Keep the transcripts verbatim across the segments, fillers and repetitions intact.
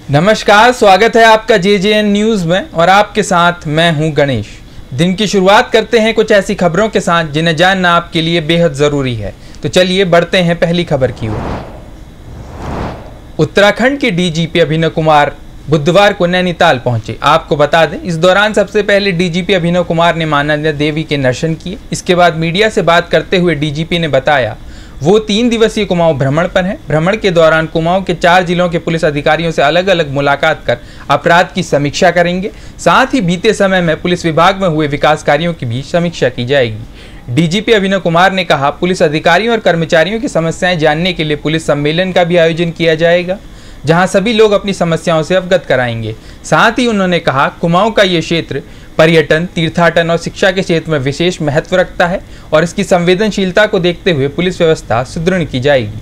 नमस्कार, स्वागत है आपका जे जे एन न्यूज़ में और आपके साथ मैं हूं गणेश। दिन की शुरुआत करते हैं कुछ ऐसी खबरों के साथ जिन्हें जानना आपके लिए बेहद ज़रूरी है। तो चलिए बढ़ते हैं पहली खबर की ओर। उत्तराखंड के D G P Abhinav Kumar बुधवार को नैनीताल पहुंचे। आपको बता दें, इस दौरान सबसे पहले D G P Abhinav Kumar ने मां नंदा देवी के दर्शन किए। इसके बाद मीडिया से बात करते हुए डी जी पी ने बताया वो तीन दिवसीय कुमाऊं भ्रमण पर है। भ्रमण के दौरान कुमाऊं के चार जिलों के पुलिस अधिकारियों से अलग अलग मुलाकात कर अपराध की समीक्षा करेंगे। साथ ही बीते समय में पुलिस विभाग में हुए विकास कार्यों की भी समीक्षा की जाएगी। D G P Abhinav Kumar ने कहा, पुलिस अधिकारियों और कर्मचारियों की समस्याएं जानने के लिए पुलिस सम्मेलन का भी आयोजन किया जाएगा, जहां सभी लोग अपनी समस्याओं से अवगत कराएंगे। साथ ही उन्होंने कहा, कुमाऊं का ये क्षेत्र पर्यटन, तीर्थाटन और शिक्षा के क्षेत्र में विशेष महत्व रखता है और इसकी संवेदनशीलता को देखते हुए पुलिस व्यवस्था सुदृढ़ की जाएगी।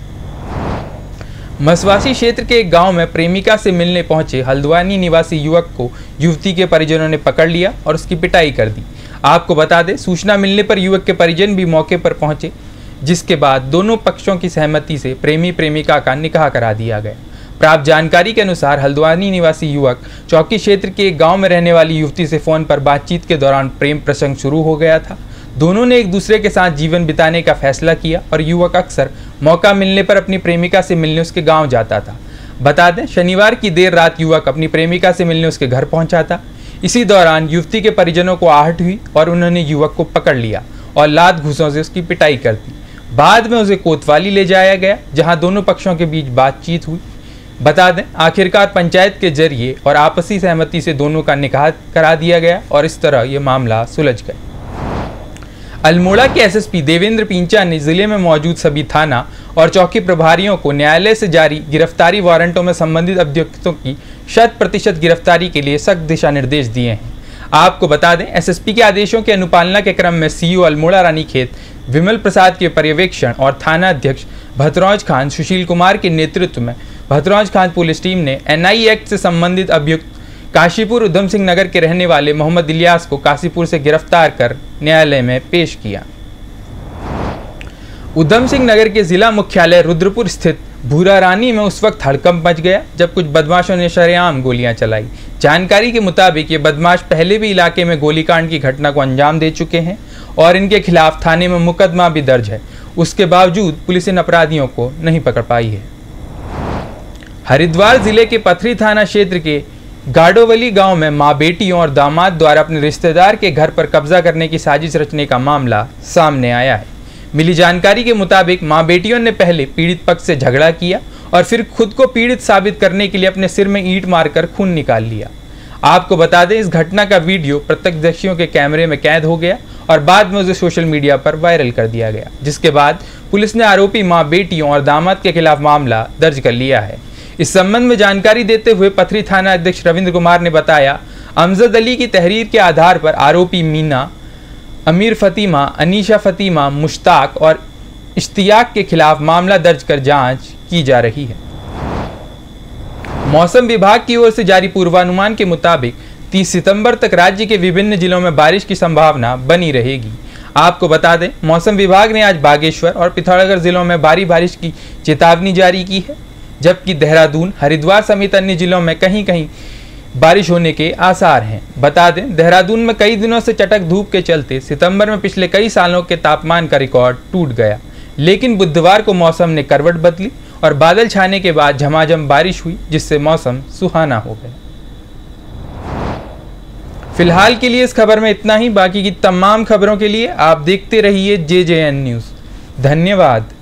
मसवासी क्षेत्र के एक गांव में प्रेमिका से मिलने पहुंचे हल्द्वानी निवासी युवक को युवती के परिजनों ने पकड़ लिया और उसकी पिटाई कर दी। आपको बता दें, सूचना मिलने पर युवक के परिजन भी मौके पर पहुंचे, जिसके बाद दोनों पक्षों की सहमति से प्रेमी प्रेमिका का निकाह करा दिया गया। प्राप्त जानकारी के अनुसार हल्द्वानी निवासी युवक चौकी क्षेत्र के एक गांव में रहने वाली युवती से फोन पर बातचीत के दौरान प्रेम प्रसंग शुरू हो गया था। दोनों ने एक दूसरे के साथ जीवन बिताने का फैसला किया और युवक अक्सर मौका मिलने पर अपनी प्रेमिका से मिलने उसके गांव जाता था। बता दें, शनिवार की देर रात युवक अपनी प्रेमिका से मिलने उसके घर पहुंचा था। इसी दौरान युवती के परिजनों को आहट हुई और उन्होंने युवक को पकड़ लिया और लात घूंसों से उसकी पिटाई कर दी। बाद में उसे कोतवाली ले जाया गया, जहाँ दोनों पक्षों के बीच बातचीत हुई। बता दें, आखिरकार पंचायत के जरिए और आपसी सहमति से दोनों का निकाह करा दिया गया और इस तरह ये मामला सुलझ गया। अल्मोड़ा के S S P Devendra Pincha ने जिले में मौजूद सभी थाना और चौकी प्रभारियों को न्यायालय से जारी गिरफ्तारी वारंटों में संबंधित अभियुक्तों की शत प्रतिशत गिरफ्तारी के लिए सख्त दिशा निर्देश दिए हैं। आपको बता दें, एस एस पी के आदेशों की अनुपालना के क्रम में सी ओ अल्मोड़ा रानीखेत विमल प्रसाद के पर्यवेक्षण और थाना अध्यक्ष भतरौज खान सुशील कुमार के नेतृत्व में भतरौज खान पुलिस टीम ने एन आई एक्ट से संबंधित अभियुक्त काशीपुर उधम सिंह नगर के रहने वाले मोहम्मद इलियास को काशीपुर से गिरफ्तार कर न्यायालय में पेश किया। उधम सिंह नगर के जिला मुख्यालय रुद्रपुर स्थित भूरा रानी में उस वक्त हड़कंप मच गया जब कुछ बदमाशों ने शरेआम गोलियां चलाई। जानकारी के मुताबिक ये बदमाश पहले भी इलाके में गोलीकांड की घटना को अंजाम दे चुके हैं और इनके खिलाफ थाने में मुकदमा भी दर्ज है। उसके बावजूद पुलिस इन अपराधियों को नहीं पकड़ पाई है। हरिद्वार जिले के पथरी थाना क्षेत्र के गाडोवली गांव में मां बेटियों और दामाद द्वारा अपने रिश्तेदार के घर पर कब्जा करने की साजिश रचने का मामला सामने आया है। मिली जानकारी के मुताबिक मां बेटियों ने पहले पीड़ित पक्ष से झगड़ा किया और फिर खुद को पीड़ित साबित करने के लिए अपने सिर में ईंट मारकर खून निकाल लिया। आपको बता दें, इस घटना का वीडियो प्रत्यक्षदर्शियों के कैमरे में कैद हो गया और बाद में उसे सोशल मीडिया पर वायरल कर दिया गया, जिसके बाद पुलिस ने आरोपी मां बेटियों और दामाद के खिलाफ मामला दर्ज कर लिया है। इस संबंध में जानकारी देते हुए पथरी थाना अध्यक्ष रविंद्र कुमार ने बताया, अमजद अली की तहरीर के आधार पर आरोपी मीना, अमीर फतीमा, अनीशा फतीमा, मुश्ताक और इश्तियाक के खिलाफ मामला दर्ज कर जांच की जा रही है। मौसम विभाग की ओर से जारी पूर्वानुमान के मुताबिक तीस सितंबर तक राज्य के विभिन्न जिलों में बारिश की संभावना बनी रहेगी। आपको बता दें, मौसम विभाग ने आज बागेश्वर और पिथौरागढ़ जिलों में भारी बारिश की चेतावनी जारी की है, जबकि देहरादून, हरिद्वार समेत अन्य जिलों में कहीं कहीं बारिश होने के आसार हैं। बता दें, देहरादून में कई दिनों से चटक धूप के चलते सितंबर में पिछले कई सालों के तापमान का रिकॉर्ड टूट गया, लेकिन बुधवार को मौसम ने करवट बदली और बादल छाने के बाद झमाझम बारिश हुई, जिससे मौसम सुहाना हो गया। फिलहाल के लिए इस खबर में इतना ही। बाकी की तमाम खबरों के लिए आप देखते रहिए जे जे एन न्यूज़। धन्यवाद।